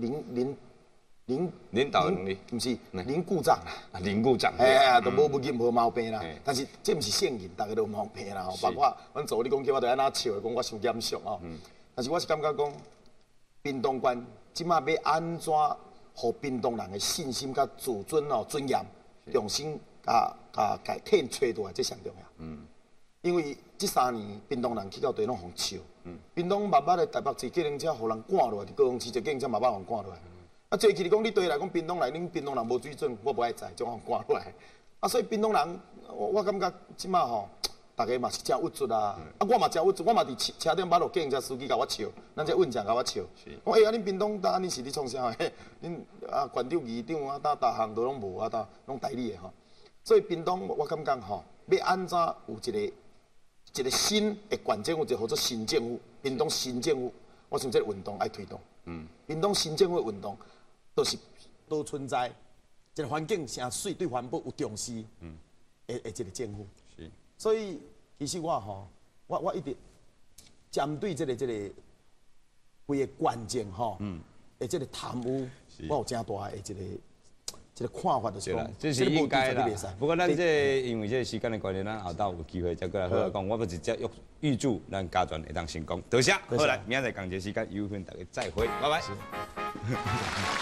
领导能力，唔是领股长啦， 领股长， 都无任何毛病啦。但是这唔是圣人，大家都有毛病啦。包括阮助理讲叫我着安那笑，讲我伤严肃哦。但是我是感觉讲，屏东县即马要安怎，互屏东人的信心甲自尊尊严，重新甲体现出来，这上重要。因为这3年，屏东人去到地拢互笑。屏东慢慢的台北市计程车互人赶落来，高雄市这计程车慢慢互赶落来。最起你讲你对来讲屏东来，恁屏东人无水准，我不爱在，将互赶落来。所以屏东人，我感觉即马吼，大家嘛是真郁卒啊。我嘛真郁卒，我嘛伫车顶捌落计程车司机甲我笑，咱这运将甲我笑。我恁屏东呾恁是咧创啥的？恁县长、议长搭项都拢无搭拢代理的吼。所以屏东我感觉吼。 要安怎有一个新的县政府，一个叫做新政府，屏东新政府，我想这个运动爱推动。屏东新政府的运动，都存在一个环境诚水，对环保有重视的一个政府。 是。 所以其实我一直针对这个规个关键的这个贪污，我有真大的一个看法，就是讲， 这是应该啦。不过咱这因为这时间的关系，咱后头有机会再过来好好讲。我不直接预祝咱家团会当成功。多谢，好来，明仔载同一时间有缘大家再会，拜拜。